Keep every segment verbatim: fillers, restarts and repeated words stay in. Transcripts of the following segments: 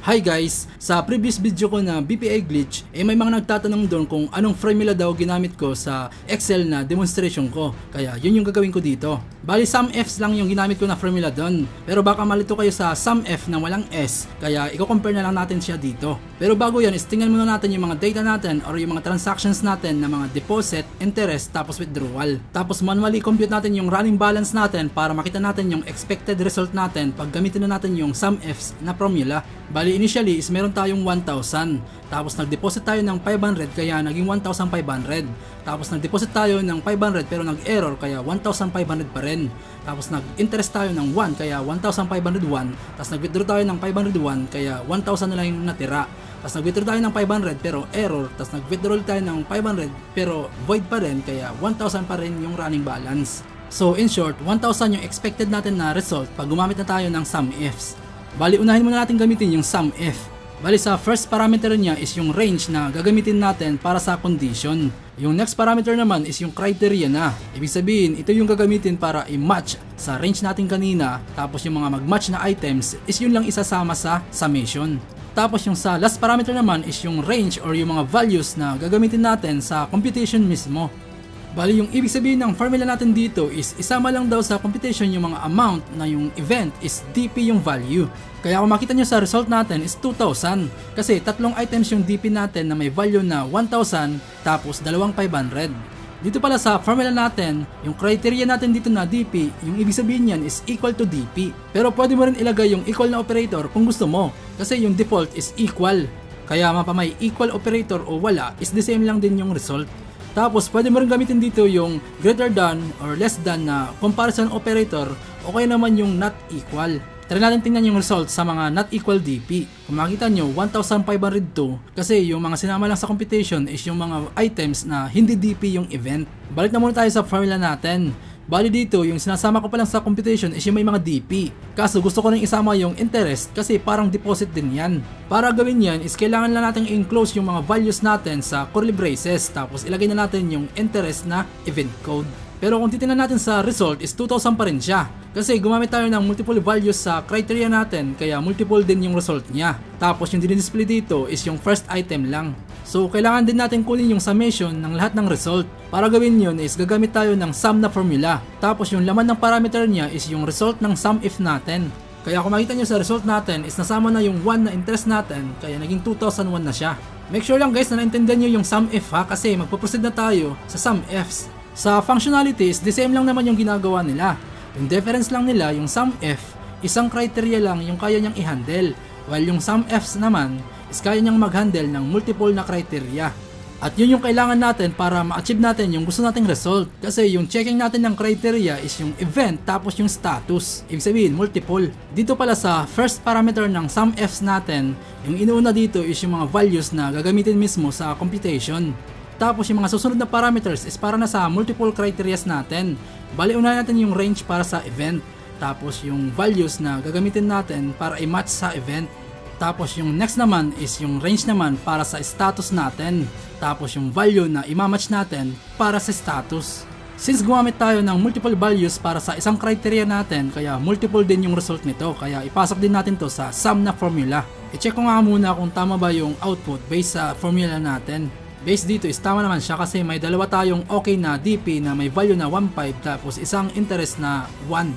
Hi guys! Sa previous video ko na B P A glitch, eh may mga nagtatanong doon kung anong formula daw ginamit ko sa Excel na demonstration ko. Kaya yun yung gagawin ko dito. Bali SUMIFs lang yung ginamit ko na formula doon. Pero baka malito kayo sa SUMIF na walang S, kaya i-compare na lang natin siya dito. Pero bago yan, is tingnan muna natin yung mga data natin or yung mga transactions natin na mga deposit, interest, tapos withdrawal. Tapos manually compute natin yung running balance natin para makita natin yung expected result natin pag gamitin na natin yung SUMIFs na formula. Bali initially is meron tayong one thousand, tapos nag-deposit tayo ng five hundred kaya naging one thousand five hundred. Tapos nag-deposit tayo ng five hundred pero nag-error kaya one thousand five hundred pa rin. Tapos nag-interest tayo ng one kaya one thousand five hundred one. Tapos nag-withdraw tayo ng five hundred one kaya one thousand na lang yung natira. Tapos nag-withdraw tayo ng five hundred pero error. Tapos nag-withdraw tayo ng five hundred pero void pa rin kaya one thousand pa rin yung running balance. So in short, one thousand yung expected natin na result pag gumamit na tayo ng SUMIFs. Bali unahin muna natin gamitin yung SUMIF. Bali sa first parameter niya is yung range na gagamitin natin para sa condition. Yung next parameter naman is yung criteria na. Ibig sabihin, ito yung gagamitin para i-match sa range natin kanina. Tapos yung mga mag-match na items is yun lang isasama sa summation. Tapos yung sa last parameter naman is yung range or yung mga values na gagamitin natin sa computation mismo. Bali yung ibig sabihin ng formula natin dito is isama lang daw sa computation yung mga amount na yung event is D P yung value. Kaya kung makita nyo sa result natin is two thousand kasi tatlong items yung D P natin na may value na one thousand tapos dalawang five hundred. Dito pala sa formula natin, yung criteria natin dito na D P, yung ibig sabihin yan is equal to D P. Pero pwede mo rin ilagay yung equal na operator kung gusto mo kasi yung default is equal. Kaya mapamay equal operator o wala is the same lang din yung result. Tapos pwede mo rin gamitin dito yung greater than or less than na comparison operator o kaya naman yung not equal. Try natin tingnan yung result sa mga not equal D P. Kung makita nyo one thousand five hundred two kasi yung mga sinama lang sa computation is yung mga items na hindi D P yung event. Balik na muna tayo sa formula natin. Bali dito, yung sinasama ko pa lang sa computation is yung may mga D P. Kaso gusto ko rin isama yung interest kasi parang deposit din yan. Para gawin yan is kailangan lang natin i-enclose yung mga values natin sa curly braces. Tapos ilagay na natin yung interest na event code. Pero kung titingnan natin sa result is two thousand pa rin siya. Kasi gumamit tayo ng multiple values sa criteria natin kaya multiple din yung result niya. Tapos yung dinidisplay dito is yung first item lang. So kailangan din natin kunin yung summation ng lahat ng result. Para gawin yun is gagamit tayo ng sum na formula. Tapos yung laman ng parameter niya is yung result ng SUMIF natin. Kaya kung makita nyo sa result natin is nasama na yung one na interest natin kaya naging two thousand one na siya. Make sure lang guys na naintindihan nyo yung SUMIF ha kasi magpo-proceed na tayo sa SUMIFs. Sa functionalities, the same lang naman yung ginagawa nila. Yung difference lang nila, yung SUMIF, isang criteria lang yung kaya niyang i-handle. While yung SUMIFs naman, is kaya niyang mag-handle ng multiple na criteria. At yun yung kailangan natin para ma-achieve natin yung gusto nating result. Kasi yung checking natin ng criteria is yung event tapos yung status. Ibig sabihin, multiple. Dito pala sa first parameter ng SUMIFs natin, yung inuuna dito is yung mga values na gagamitin mismo sa computation. Tapos yung mga susunod na parameters is para na sa multiple criterias natin. Bali unahin natin yung range para sa event. Tapos yung values na gagamitin natin para i-match sa event. Tapos yung next naman is yung range naman para sa status natin. Tapos yung value na i-match natin para sa status. Since gumamit tayo ng multiple values para sa isang criteria natin, kaya multiple din yung result nito. Kaya ipasok din natin to sa sum na formula. I-check ko nga muna kung tama ba yung output based sa formula natin. Based dito is tama naman siya kasi may dalawa tayong okay na D P na may value na one point five tapos isang interest na one.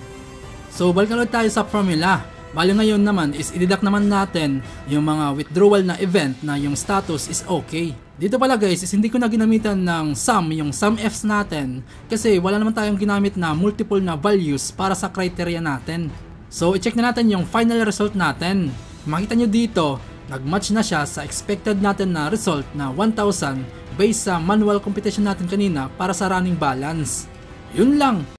So balikan ulit tayo sa formula. Bali ngayon naman is i-deduct naman natin yung mga withdrawal na event na yung status is okay. Dito pala guys is hindi ko na ginamitan ng sum yung SUMIFs natin kasi wala naman tayong ginamit na multiple na values para sa criteria natin. So i-check na natin yung final result natin. Makita nyo dito, nag-match na siya sa expected natin na result na one thousand based sa manual computation natin kanina para sa running balance. Yun lang!